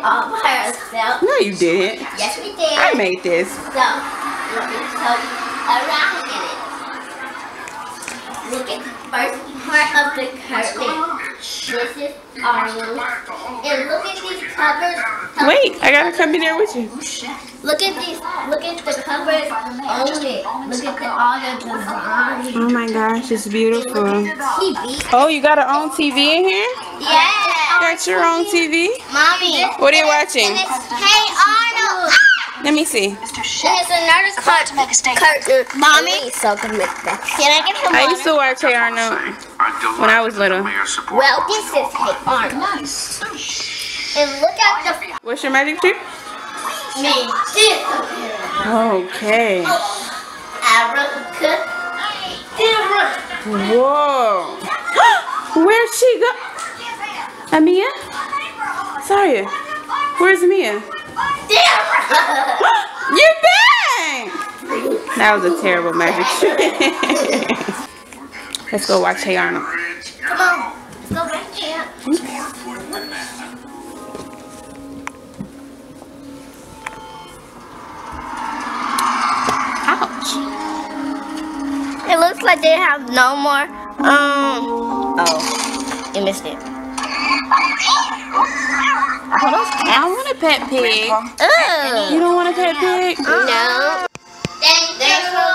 all by herself. No, you didn't. Yes, we did. I made this. So around in it. Look at the first part of the curtain. This is Arnold. And look at these covers. Wait, I gotta come in there with you. Look at these. Look at the covers on it. Look at all the design. Oh my gosh, it's beautiful. TV. Oh, you got your own TV in here? Yeah. Got your own TV? Mommy. What are you watching? And it's Hey Arnold. Let me see. There's another curtain. Mommy. So good with that. Can I get some I water? used to watch Hey Arnold when I was little. Well, this is Hey Arnold. And look at the What's your magic trick? me. Okay. Abracadabra. Whoa. Where'd she go? Amia? Sorry. Where's Amia? You're back! That was a terrible magic trick. Let's go watch Hey Arnold. Come on. Let's go back here. Ouch. It looks like they have no more. Oh, you missed it. I want a pet pig. Ugh. You don't want a pet pig? No. Thanks for